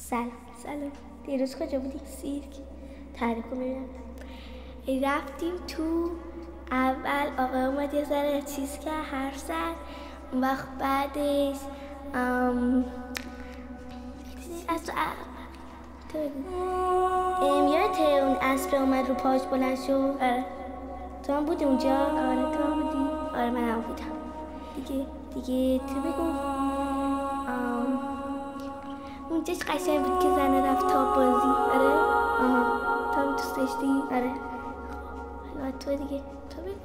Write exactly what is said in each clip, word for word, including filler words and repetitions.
سلام. سلام. دیروز کجا بودی؟ سیرک. تعریف کن ببینم. رفتیم تو، اول آقا اومد یه ذره چیز کرد، حرف زد. اون وقت بعدش ام... از تو تو ام یادته اون اسب اومد رو پاش بلند شد؟ آره. تو هم بودی اونجا؟ آره تو هم بودی؟ آره من هم بودم. دیگه دیگه تو بگو. ام... اونجاش قشنگ بود که زنه رفت تا بازی. آره؟ آها. تو هم دوست داشتی؟ آره. حالا تو دیگه تو بگو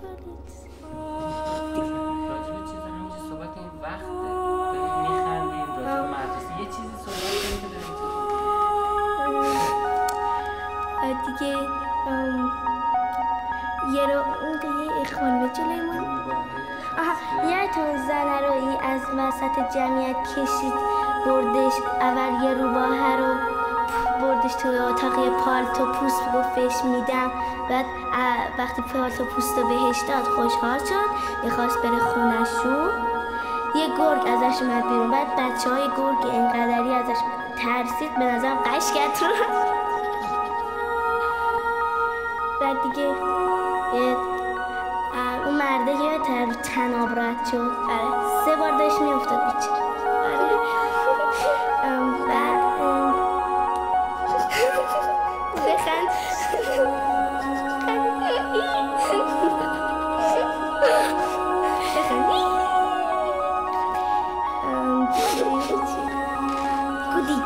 راجب چیز همینجا صحبت این وقته داریم میخندیم راجب مدرسه یه چیزی صحبت کنیم که داریم دیگه یه رو اون که یه خانمه جلوی ما آها یادتون زنه رو ای از وسط جمعیت کشید بردش اول یه روباهه رو بردش تو اتاق پالتو پوست گفتش میدم. بعد وقتی پالتو پوست رو بهش داد خوشحال شد میخواست بره خونشون. یه گرگ ازش اومد بیرون. بعد بچه های گرگ اینقدری ازش ترسید به نظرم قش کرد رو. بعد دیگه اون مرده یه رو تناب رد شد. آره. سه بار داشت میافتاد بیچاره. آره. بعد بخند کودی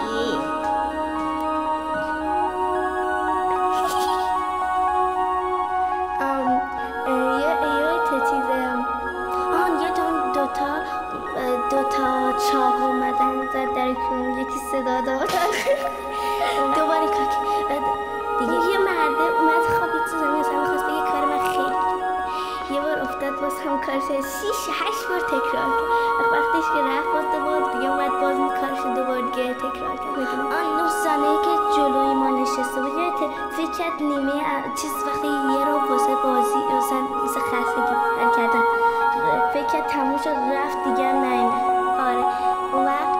دوتا چاه اومدن زد در کون یکی صدا داد. دوباره کاک دیگه یه مرده اومد خوابید تو زمین مثلا میخواست بگه کار من خیلی یه بار افتاد باز هم کارش شیش هشت بار تکرار کرد. وقتش که رفت باز دوبار دیگه اومد باز این کارش دوبار دیگه تکرار کرد. آن نه ساله‌ای که جلوی ما نشسته بود یادت فکر کرد نیمه چیز وقتی یه رو واسه بازی مثلا مثل خستگی حل کردن فکر کرد تموم شد رفت دیگه هم نیومد. آره اون وقت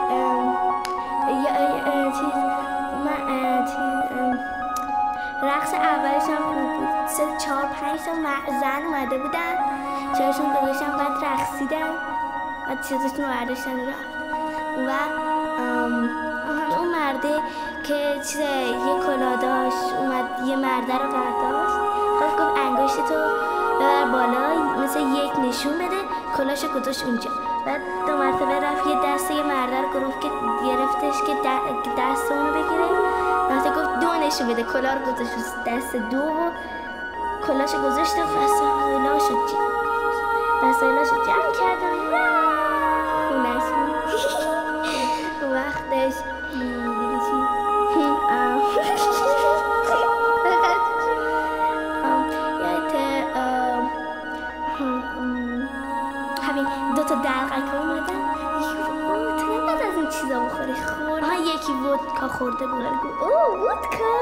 چیز من چیز رقص اولش هم خوب بود. سه چهار پنج تا زن اومده بودن چهارشون گذاشتن بعد رقصیدن بعد چیزشون رو برداشتن رفت. اون وقت اون مرده که چیز یه کلا داشت اومد یه مرده رو برداشت خواست گفت انگشتتو ببر بالا مثل یک نشون بده کلاشو گذاشت اونجا. بعد دو مرتبه رفت یه دست یه مرده رو گرفت که گرفتش که دست اونو بگیره. وقتی گفت دو نشون بده کلا رو گذاشت دست دو و کلاشو گذاشت و وسایلاشو جمع وسایلاشو جمع کردن خونش وقتش دیگه چی همین دوتا دلقک اومدن یکی گفت بعد از این چیزا بخوری خورد. آها یکی ودکا خورده بود گفت اوه ودکا.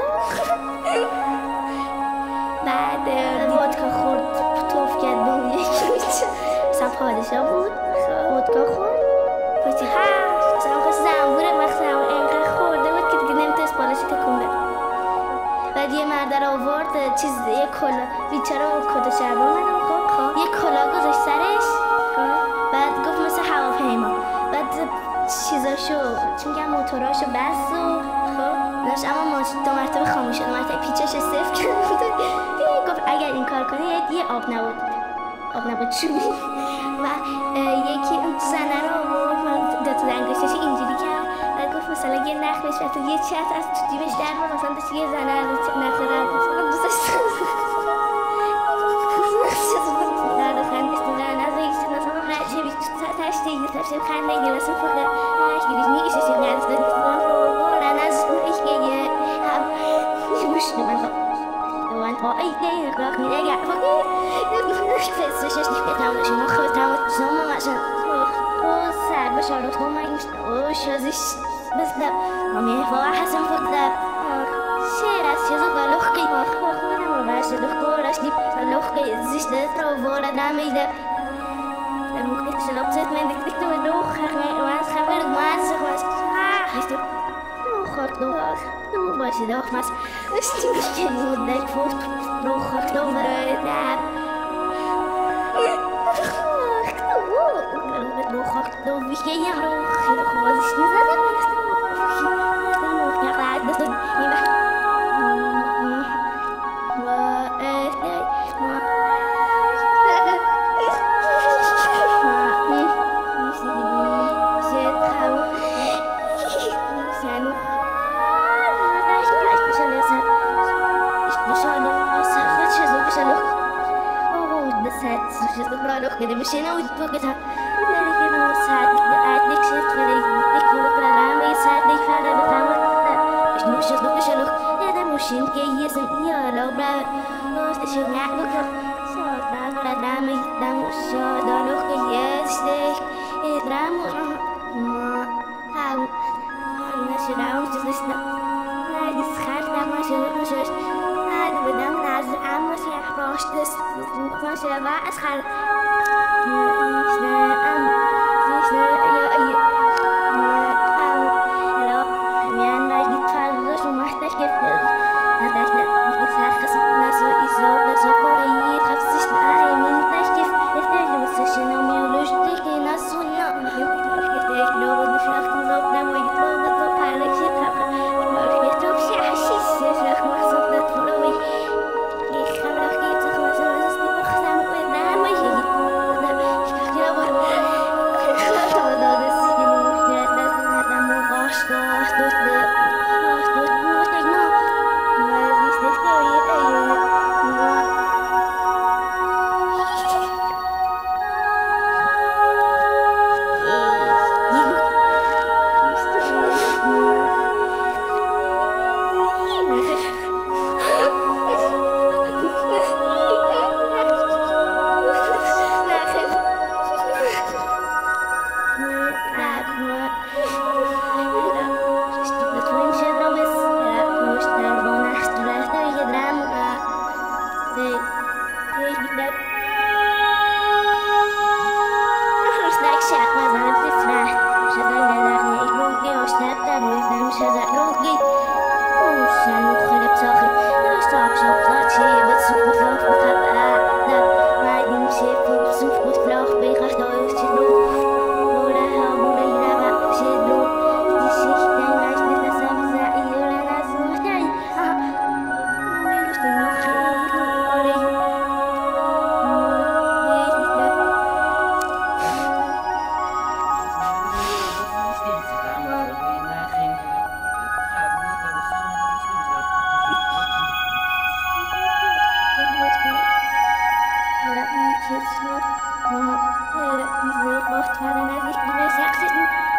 بعد ودکا خورد توف کرد به اون یکی مثلا پادشاه بود ودکا خورد پاچی ها مثلا خواست زنبوره وقتی هم اینقدر خورده بود که دیگه نمیتونست بالاشو تکون بده. بعد یه مرده رو آورد چیز یه کلا بیچاره و کدا شربا اومدم خب یه کلا گذاشت سرش بعد گفت مثل هواپیما. بعد چیزاشو چی میگم موتوراشو بس و خب داشت اما دو مرتبه خاموش شد. دو مرتبه پیچش صفر کرد بود. گفت اگر این کار کنی یه آب نبود آب نبود چوبی و یکی اون زنه رو آورد دو تا انگشتش اینجوری کرد. بعد گفت مثلا یه نخ بهش رفت یه چت از تو جیبش در بود مثلا داشت یه زنه رو نخ رد مثلا دوستش Taştı kanla gelsin fakat hiç girişini işe geldi. Ben az hiç gece ham yumuş ne ben. Ben o ay ne bak ne ya fakat fes şiş ne tamam şunu خود tamam şunu مثلا o سر بشه رو تو ماش o شازش بس ده امي فوا حسن فقط شير از چیزو گلوخی خودم رو باشه لخورش دی لخی زیش ده رو وارد نمیده. ممكن تشرب زيت من ديك ديك ودوخ وانا خبر ما زغوس ها هشتو Nu باشه doch mas stimmt kein Modell fort brauche ich noch mal da brauche ich noch wie ich ja brauche ich was ich nicht habe da muss ich gerade das nicht Jadi mesin aku itu kita dari kita saat saat dik shift dari dik kalau ramai saat dik ada bersama is nu shift nu shift ada mesin kayak yes ya lo bra terus sih nggak bukan so dah kalau ramai dah so dah lo kayak yes deh eh drama ma tahu nasi daun jelas nah di sekarang masih masih ada bedang nazar amas ya proses masih ada sekarang Diese Wortwahl, wenn er sich nicht mehr sagt,